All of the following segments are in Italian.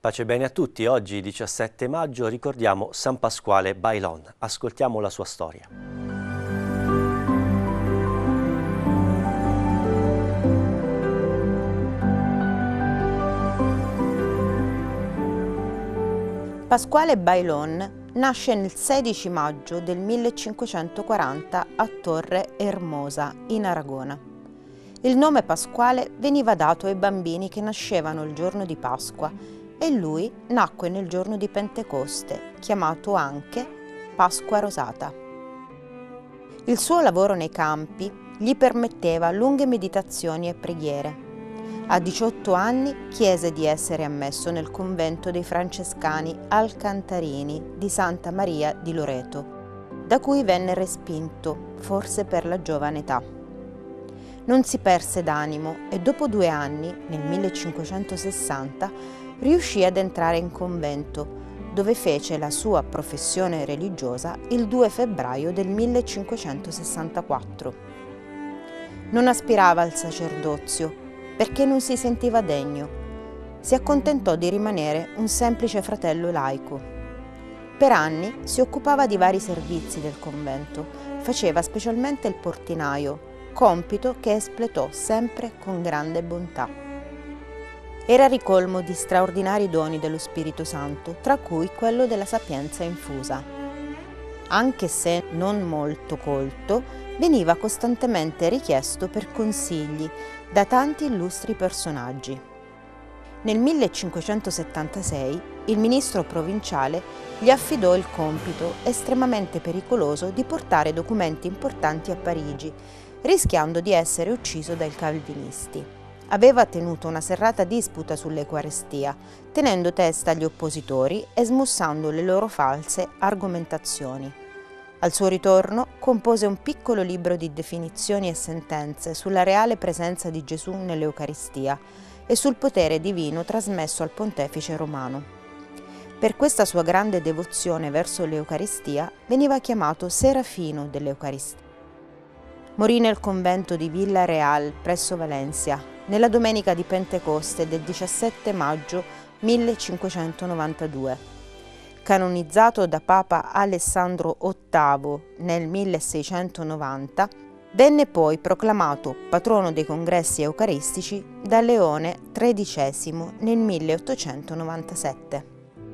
Pace e bene a tutti, oggi 17 maggio ricordiamo San Pasquale Bailon. Ascoltiamo la sua storia. Pasquale Bailon nasce nel 16 maggio del 1540 a Torre Hermosa, in Aragona. Il nome Pasquale veniva dato ai bambini che nascevano il giorno di Pasqua e lui nacque nel giorno di Pentecoste, chiamato anche Pasqua Rosata. Il suo lavoro nei campi gli permetteva lunghe meditazioni e preghiere. A 18 anni chiese di essere ammesso nel convento dei francescani alcantarini di Santa Maria di Loreto, da cui venne respinto, forse per la giovane età. Non si perse d'animo e dopo 2 anni, nel 1560, riuscì ad entrare in convento, dove fece la sua professione religiosa il 2 febbraio del 1564. Non aspirava al sacerdozio, perché non si sentiva degno. Si accontentò di rimanere un semplice fratello laico. Per anni si occupava di vari servizi del convento, faceva specialmente il portinaio, compito che espletò sempre con grande bontà. Era ricolmo di straordinari doni dello Spirito Santo, tra cui quello della sapienza infusa. Anche se non molto colto, veniva costantemente richiesto per consigli da tanti illustri personaggi. Nel 1576 il ministro provinciale gli affidò il compito estremamente pericoloso di portare documenti importanti a Parigi, rischiando di essere ucciso dai calvinisti. Aveva tenuto una serrata disputa sull'Eucaristia, tenendo testa agli oppositori e smussando le loro false argomentazioni. Al suo ritorno compose un piccolo libro di definizioni e sentenze sulla reale presenza di Gesù nell'Eucaristia e sul potere divino trasmesso al pontefice romano. Per questa sua grande devozione verso l'Eucaristia veniva chiamato Serafino dell'Eucaristia. Morì nel convento di Villa Real presso Valencia nella domenica di Pentecoste del 17 maggio 1592. Canonizzato da Papa Alessandro VIII nel 1690, venne poi proclamato patrono dei congressi eucaristici da Leone XIII nel 1897.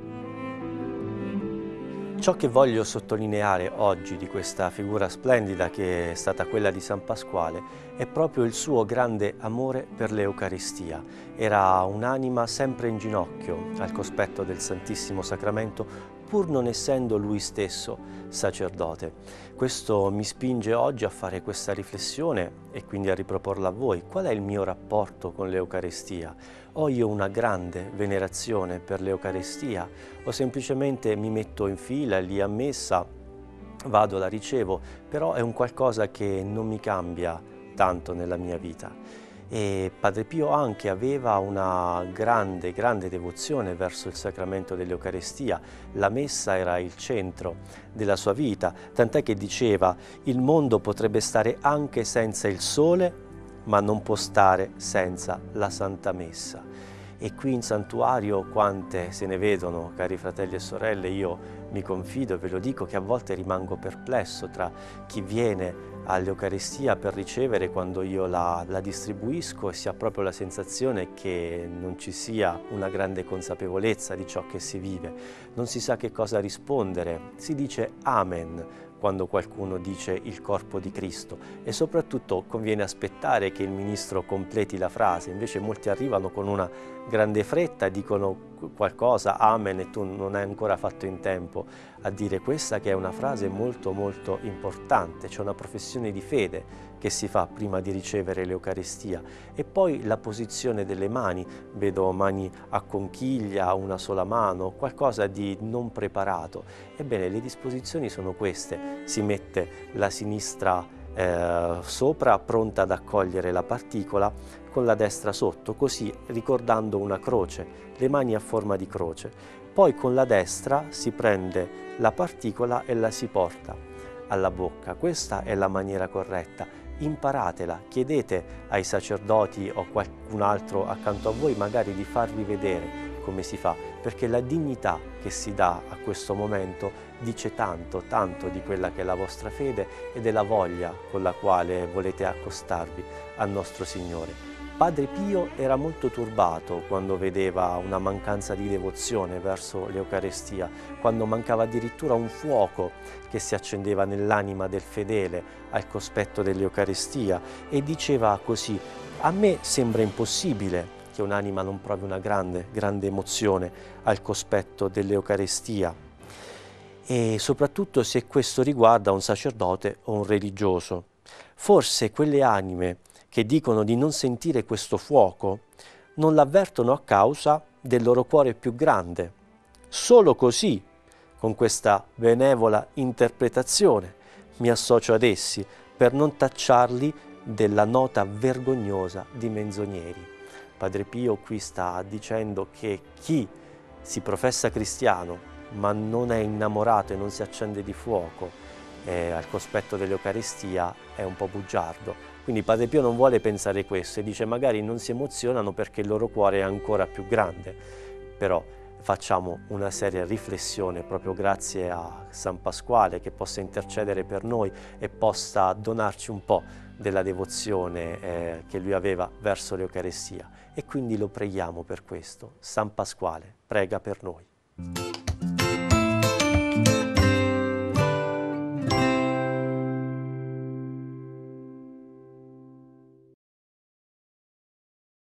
Ciò che voglio sottolineare oggi di questa figura splendida che è stata quella di San Pasquale è proprio il suo grande amore per l'Eucaristia. Era un'anima sempre in ginocchio al cospetto del Santissimo Sacramento, pur non essendo lui stesso sacerdote. Questo mi spinge oggi a fare questa riflessione e quindi a riproporla a voi. Qual è il mio rapporto con l'Eucaristia? Ho io una grande venerazione per l'Eucaristia o semplicemente mi metto in fila lì a messa, vado, la ricevo, però è un qualcosa che non mi cambia tanto nella mia vita. E Padre Pio anche aveva una grande devozione verso il sacramento dell'Eucaristia. La messa era il centro della sua vita, tant'è che diceva: il mondo potrebbe stare anche senza il sole, ma non può stare senza la Santa Messa. E qui in santuario quante se ne vedono, cari fratelli e sorelle. Io mi confido e ve lo dico che a volte rimango perplesso tra chi viene all'Eucaristia per ricevere, quando io la distribuisco, e si ha proprio la sensazione che non ci sia una grande consapevolezza di ciò che si vive. Non si sa che cosa rispondere, si dice Amen quando qualcuno dice il corpo di Cristo e soprattutto conviene aspettare che il ministro completi la frase. Invece molti arrivano con una grande fretta, dicono qualcosa, amen, e tu non hai ancora fatto in tempo a dire questa, che è una frase molto importante. C'è una professione di fede che si fa prima di ricevere l'Eucaristia. E poi la posizione delle mani, vedo mani a conchiglia, una sola mano, qualcosa di non preparato. Ebbene, le disposizioni sono queste: si mette la sinistra sopra, pronta ad accogliere la particola, con la destra sotto, così ricordando una croce, le mani a forma di croce. Poi con la destra si prende la particola e la si porta alla bocca. Questa è la maniera corretta. Imparatela, chiedete ai sacerdoti o qualcun altro accanto a voi magari di farvi vedere come si fa, perché la dignità che si dà a questo momento dice tanto, tanto di quella che è la vostra fede e della voglia con la quale volete accostarvi al nostro Signore. Padre Pio era molto turbato quando vedeva una mancanza di devozione verso l'Eucarestia, quando mancava addirittura un fuoco che si accendeva nell'anima del fedele al cospetto dell'Eucarestia, e diceva così: a me sembra impossibile che un'anima non provi una grande emozione al cospetto dell'Eucarestia, e soprattutto se questo riguarda un sacerdote o un religioso. Forse quelle anime che dicono di non sentire questo fuoco non l'avvertono a causa del loro cuore più grande. Solo così, con questa benevola interpretazione, mi associo ad essi per non tacciarli della nota vergognosa di menzogneri. Padre Pio qui sta dicendo che chi si professa cristiano ma non è innamorato e non si accende di fuoco al cospetto dell'Eucaristia è un po' bugiardo. Quindi Padre Pio non vuole pensare questo e dice magari non si emozionano perché il loro cuore è ancora più grande, però facciamo una seria riflessione proprio grazie a San Pasquale, che possa intercedere per noi e possa donarci un po' della devozione che lui aveva verso l'Eucaristia, e quindi lo preghiamo per questo. San Pasquale, prega per noi.